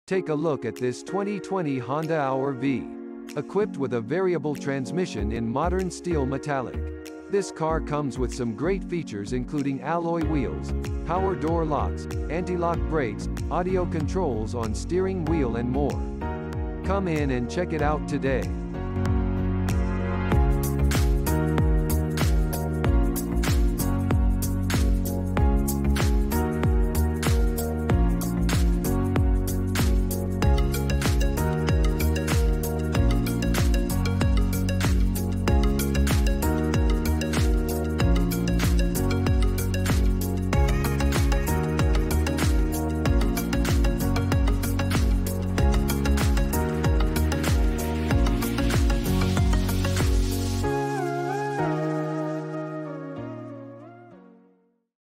Take a look at this 2020 Honda HR-V. Equipped with a variable transmission in modern steel metallic. This car comes with some great features including alloy wheels, power door locks, anti-lock brakes, audio controls on steering wheel and more. Come in and check it out today.